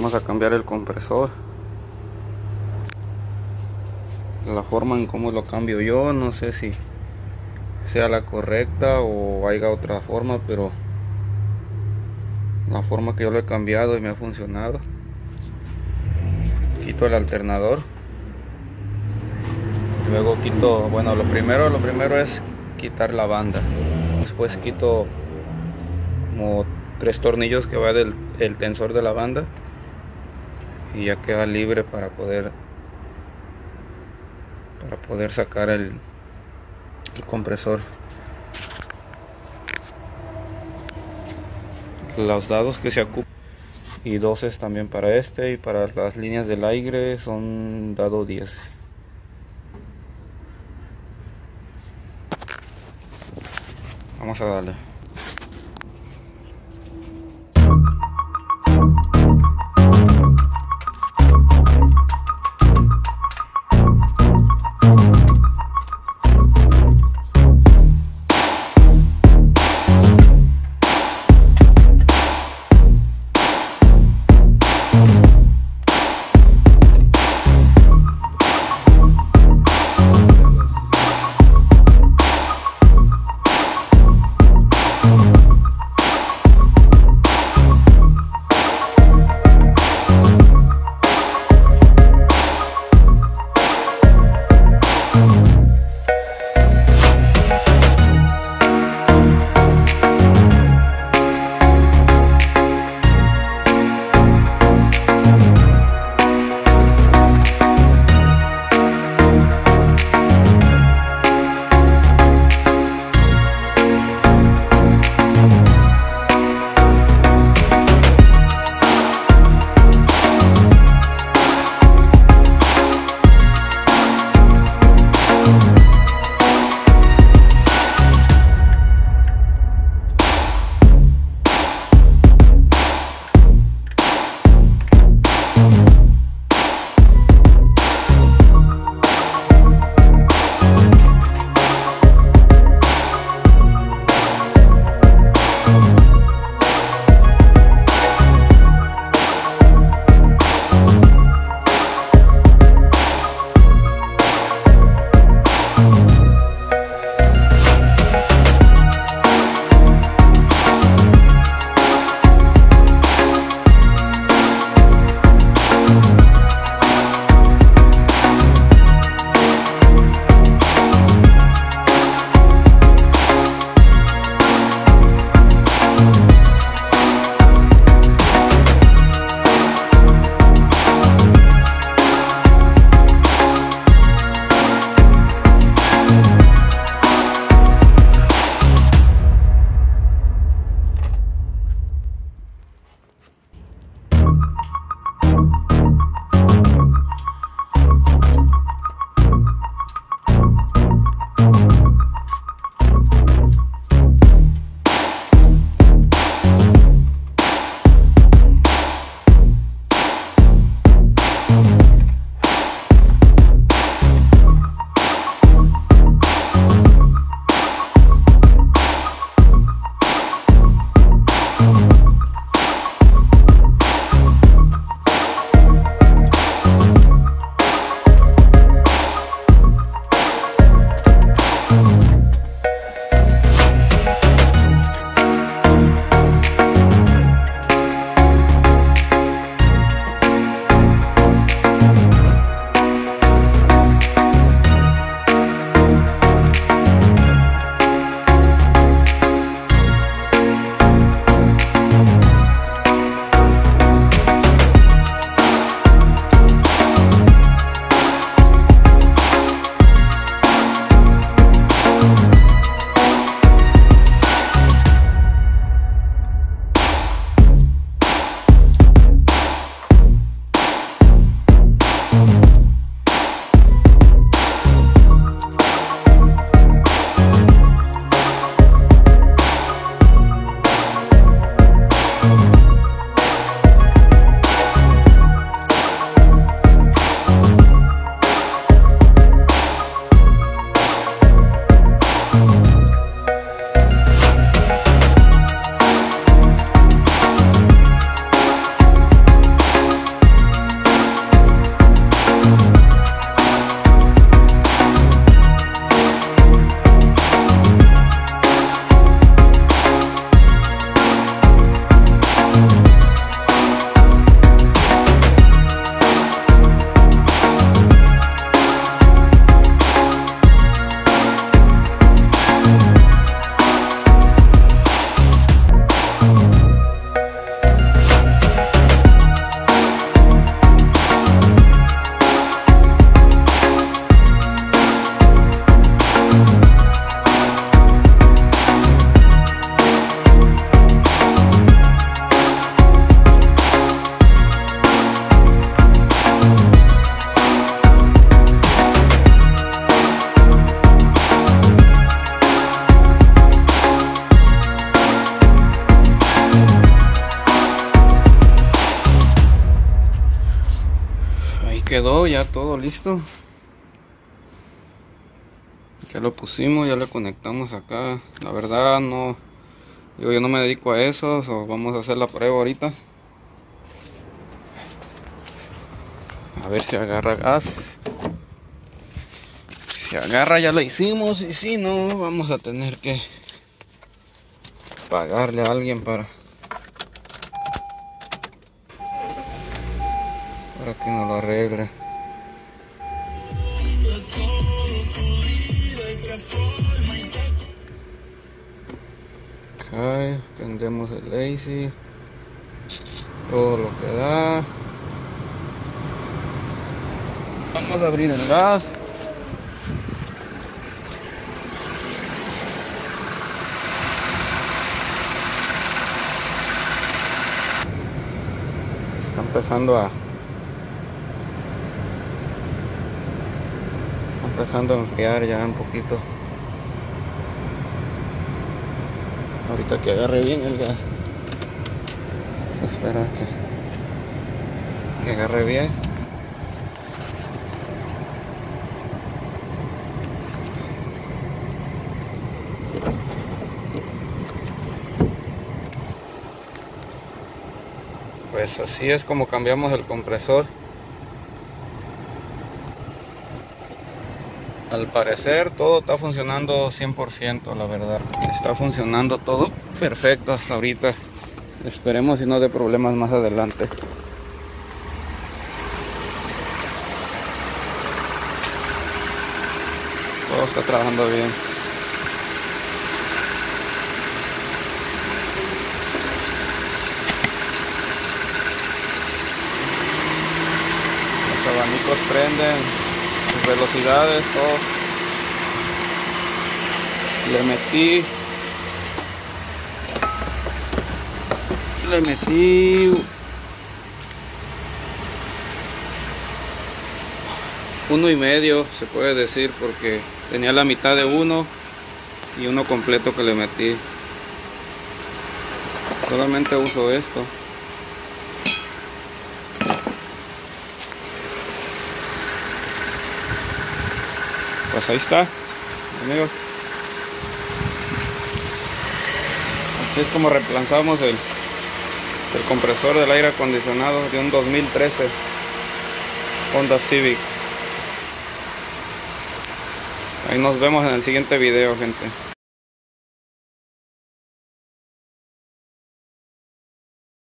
Vamos a cambiar el compresor. La forma en cómo lo cambio yo, no sé si sea la correcta o haya otra forma, pero la forma que yo lo he cambiado y me ha funcionado. Quito el alternador. Luego quito, bueno, lo primero es quitar la banda. Después quito como 3 tornillos que va del tensor de la banda y ya queda libre para poder sacar el compresor. Los dados que se ocupan y 12 también para este, y para las líneas del aire son dado 10. Vamos a darle. todo listo. Ya lo pusimos, ya le conectamos acá. La verdad no, yo no me dedico a eso, vamos a hacer la prueba ahorita. A ver si agarra gas. Si agarra ya lo hicimos, y si no vamos a tener que pagarle a alguien para que nos lo arregle. Okay, prendemos el AC, todo lo que da. Vamos a abrir el gas. Está empezando a enfriar ya un poquito. Ahorita que agarre bien el gas. Vamos a esperar que agarre bien. Pues así es como cambiamos el compresor. Al parecer todo está funcionando 100%, la verdad. Está funcionando todo perfecto hasta ahorita. Esperemos si no dé problemas más adelante. Todo está trabajando bien. Los abanicos prenden, sus velocidades, todo. Le metí 1,5, se puede decir, porque tenía la mitad de uno y uno completo que le metí. Solamente uso esto. Pues ahí está, amigos. Así es como reemplazamos el compresor del aire acondicionado de un 2013 Honda Civic. Ahí nos vemos en el siguiente video, gente.